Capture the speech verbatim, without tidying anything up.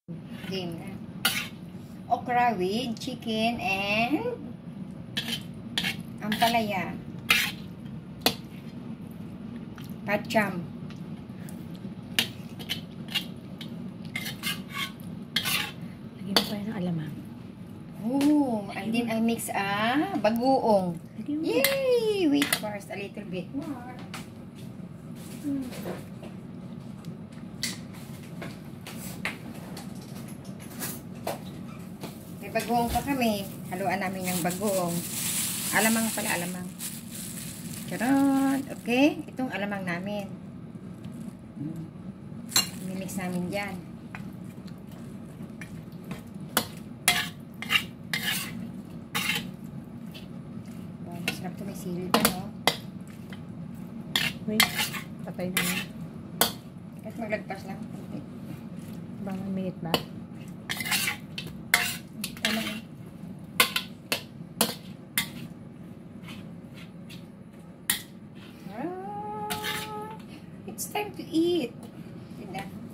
Game na. Okra with chicken and ampalaya. Pacham. Lagyan mo pa yan ng alamang. Oh, and then I mix ah bagoong. Lagyan mo. Yay! Wait first, a little bit more. Hmm. May bagoong pa kami. Haluan namin ng bagoong. Alamang pala, alamang. Charot. Okay? Itong alamang namin. Mimix namin dyan. Wow, masarap ito. May sili pa, no? Wait, patay na yan. Kahit maglagpas lang. Bang minute ba? Tama na. Ah, it's time to eat. Yun na.